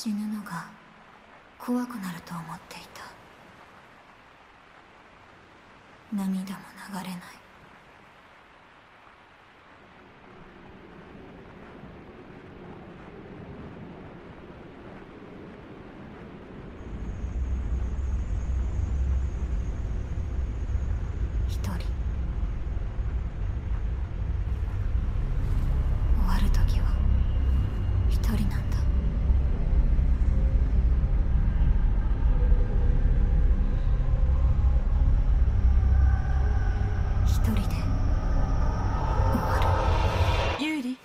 死ぬのが怖くなると思っていた。涙も流れない。一人終わる時は一人なんだ。一人で終わる。 ユーリ、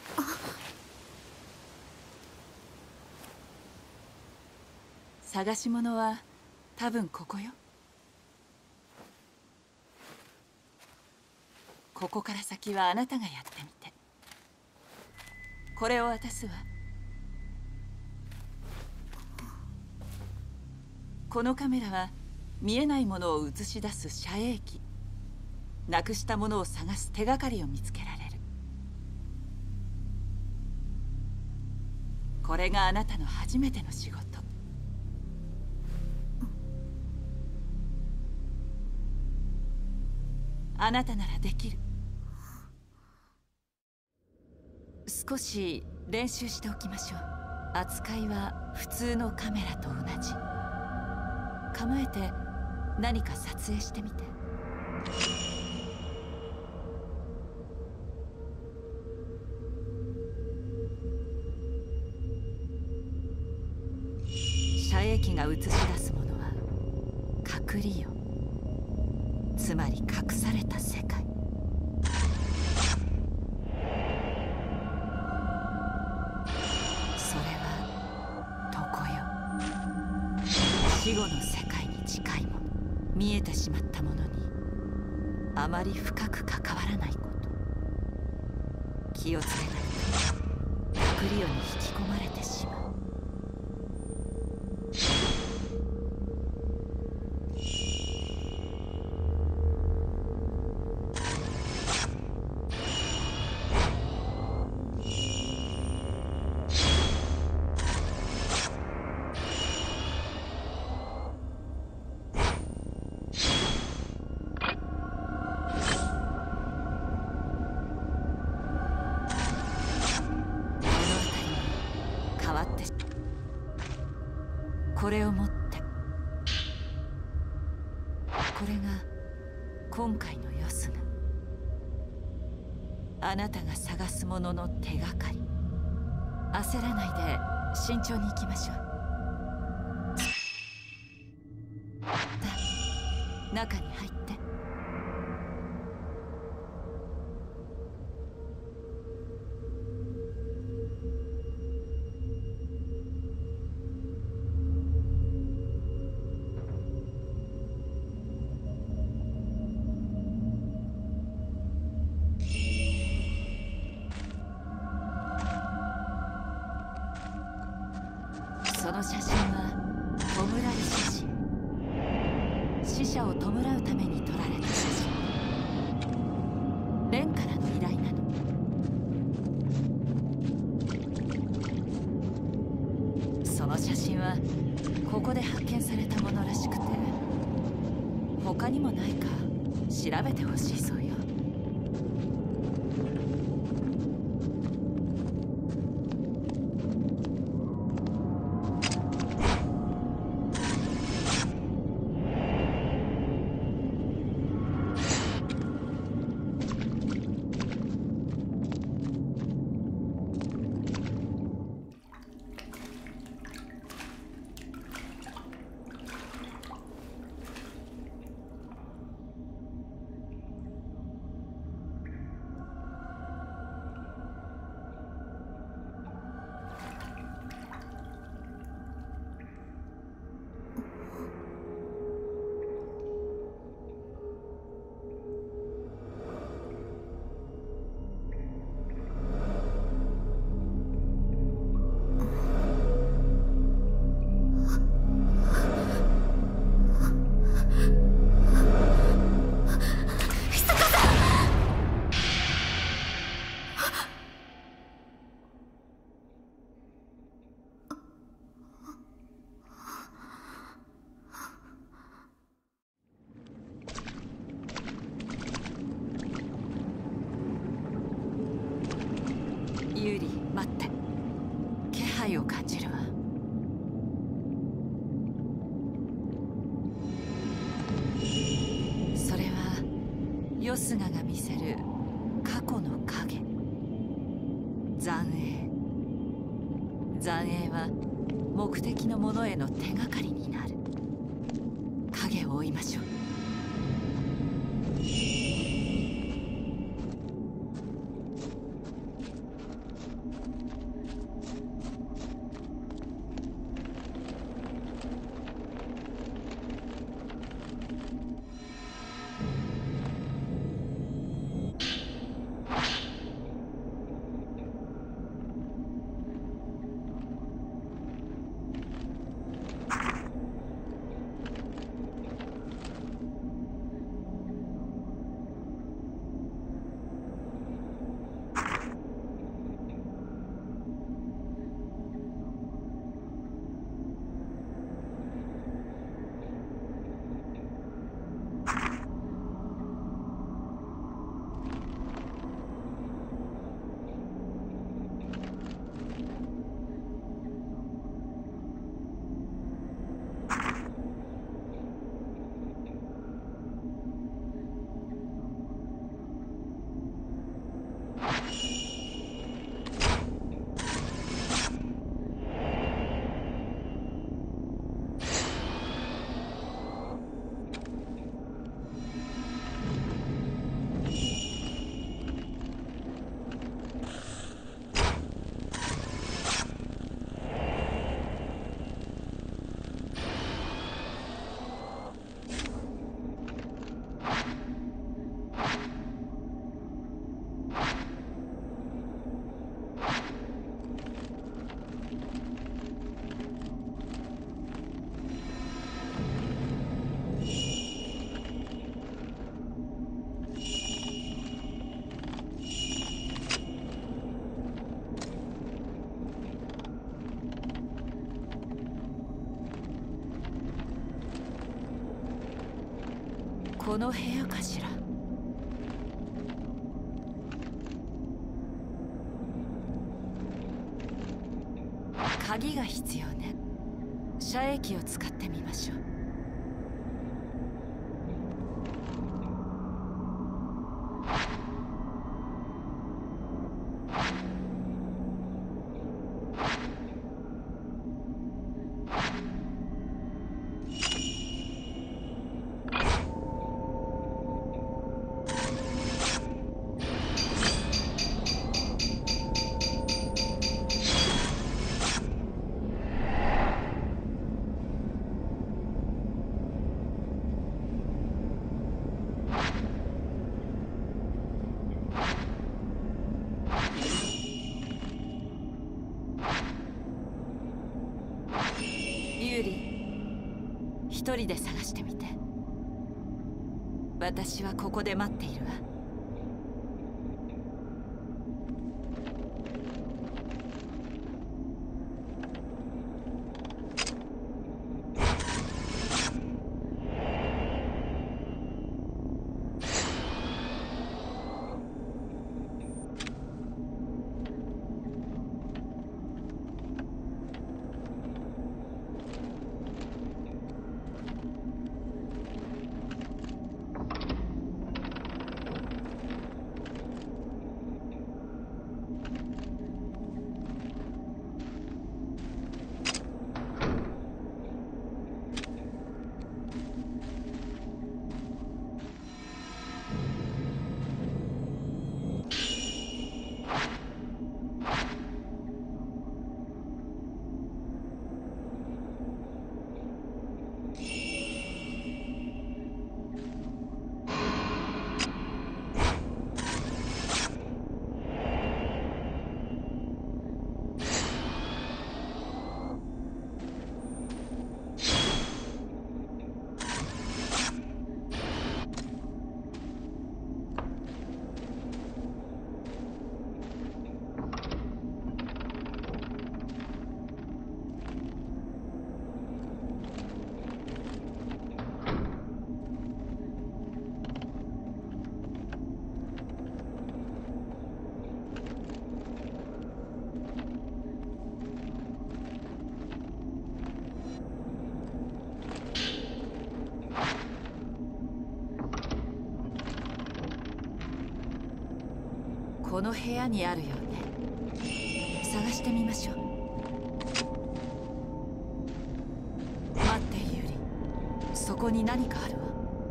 探し物は多分ここよ。ここから先はあなたがやってみて。これを渡すわ。このカメラは見えないものを映し出す遮影機。なくしたものを探す手がかりを見つけられる。これがあなたの初めての仕事。あなたならできる。少し練習しておきましょう。扱いは普通のカメラと同じ。構えて何か撮影してみて。遮影機が映し出すものは隠りよ。つまり隠された世界。それは床よ。死後の世界に近いもの。見えてしまったものにあまり深く関わらないこと。気をつけないと隠りよに引き込まれてしまう。これを持って。これが今回のよすが。あなたが探すものの手がかり。焦らないで慎重に行きましょう。中に入って。その写真は弔い写真。死者を弔うために撮られた写真。蓮からの依頼なの。その写真はここで発見されたものらしくて、他にもないか調べてほしいそうよ。 ユーリ、待って。気配を感じるわ。それはヨスガが見せる過去の影。残影。残影は目的のものへの手がかりになる。影を追いましょう。この部屋かしら。鍵が必要ね。遮影機を使ってみましょう。ユーリ、一人で探してみて。私はここで待っているわ。 の部屋にあるよね。探してみましょう。待ってユリ、そこに何かあるわ。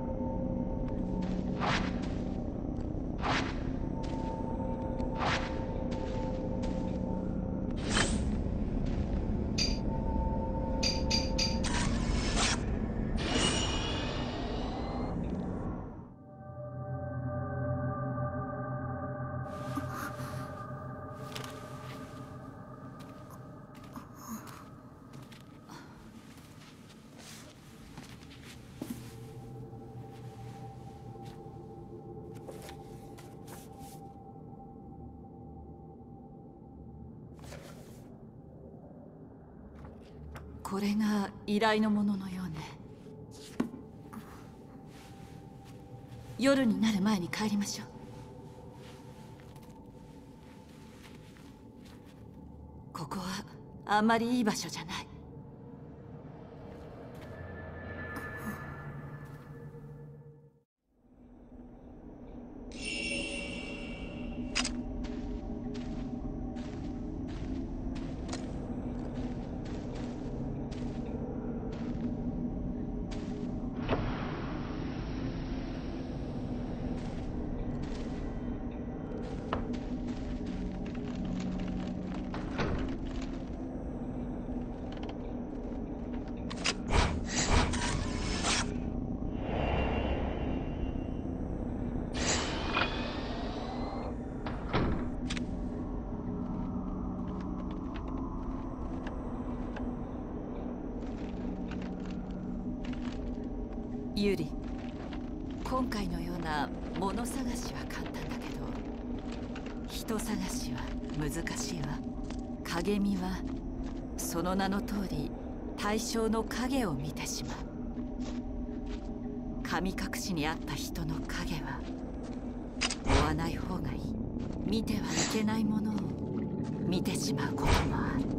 これが依頼のもののようね。夜になる前に帰りましょう。ここはあんまりいい場所じゃない。ユリ、今回のような物探しは簡単だけど、人探しは難しいわ。影見はその名の通り対象の影を見てしまう。神隠しにあった人の影は追わない方がいい。見てはいけないものを見てしまうこともある。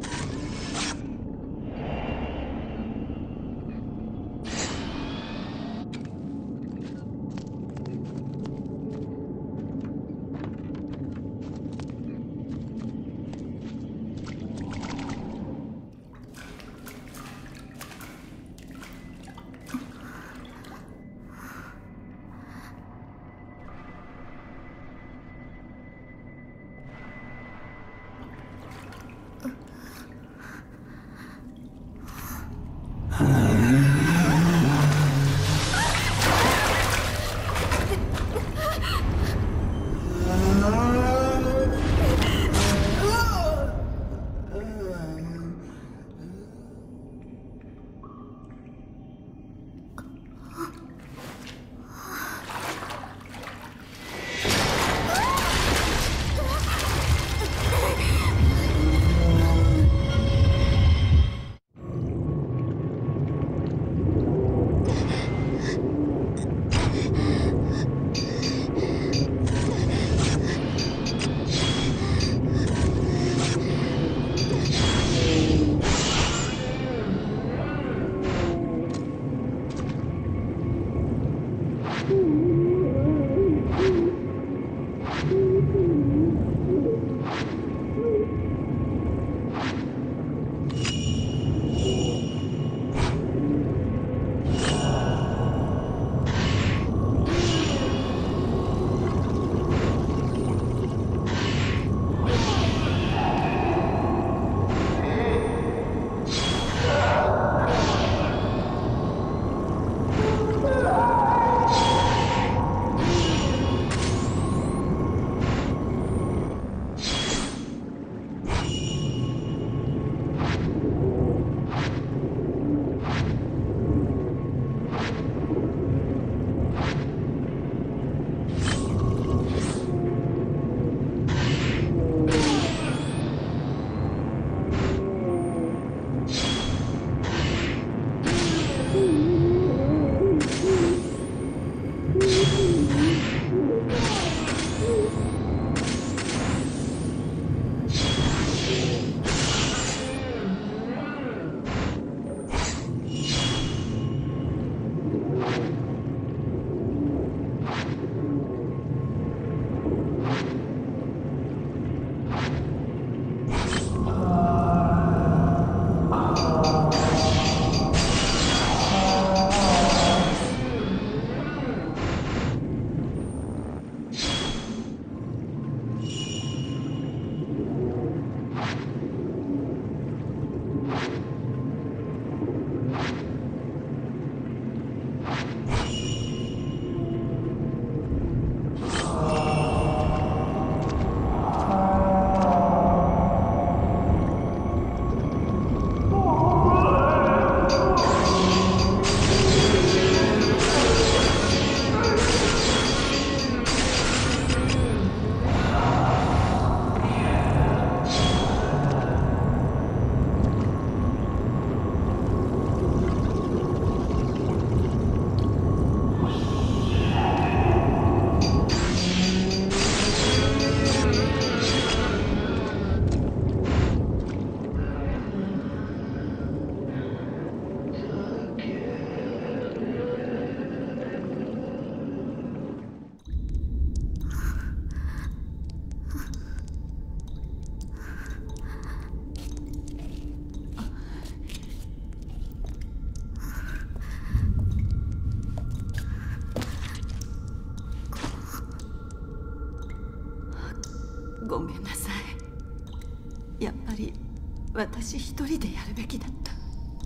やっぱり私一人でやるべきだった。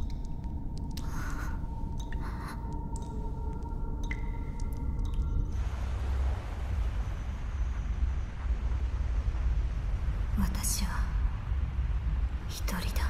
私は一人だ。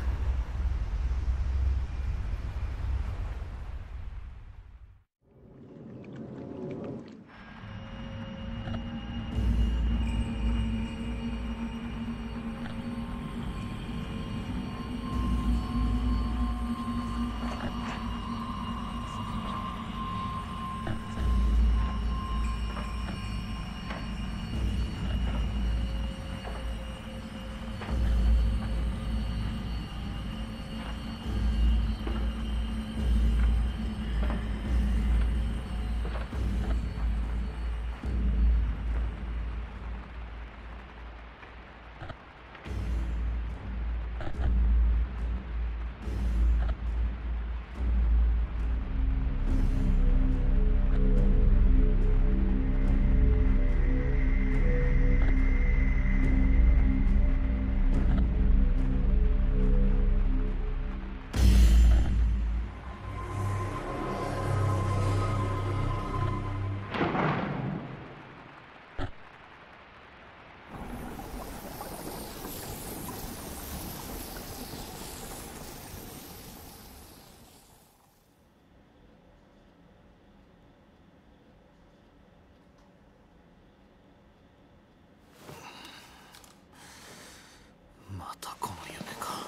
またこの夢か。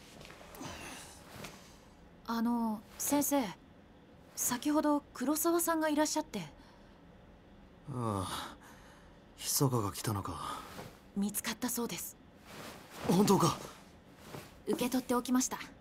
先生、先ほど黒沢さんがいらっしゃって。 ああ、密かが来たのか。 見つかったそうです。 本当か。 受け取っておきました。